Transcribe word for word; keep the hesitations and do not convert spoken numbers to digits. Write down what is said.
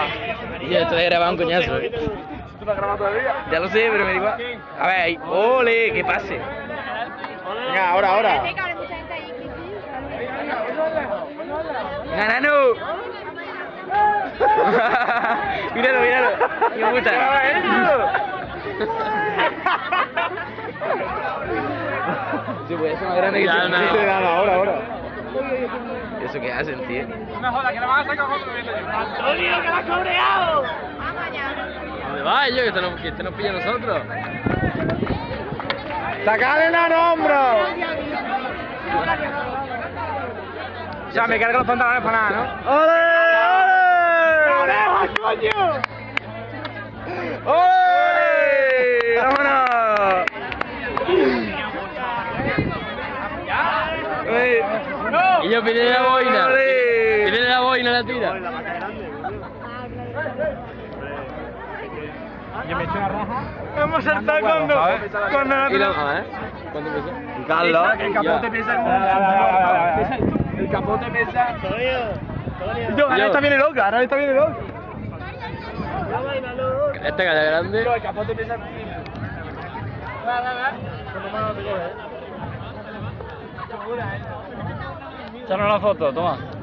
Yo esto de grabar un coñazo, ¿eh? ¿Tú lo has grabado todavía? Ya lo sé, pero me digo... A ver, ahí. ¡Ole! ¡Que pase! Venga, ahora, ahora. ¡Ganano! Míralo, míralo. ¡Qué puta! Sí, puede ser más grande que Ya, yo. no, ahora, ahora. ¿Eso qué hacen, tío? No me jodas, que la vas a sacar con otro viento. ¡Antonio, que la has cabreado! ¿Dónde va yo? Que este nos, que este nos pilla a nosotros. ¡Sacale el hombro! Ya me cargo los pantalones para nada, ¿no? ¡Ole! ¡Ole! ¡Oreja, coño! ¡Ole! ¡Vámonos! Y yo pide la boina. ¡Ole! Pide la boina, la tira. Yo me echo una raja. Vamos a saltar cuando... Cuando Y la... A ver, ¿cuánto pesa? Carlos. El capote pesa como... El capote pesa... Yo, ahora está bien loca, ahora está bien loca. Esta cara grande. El capote pesa... Va, va, va. Echaron la foto, toma.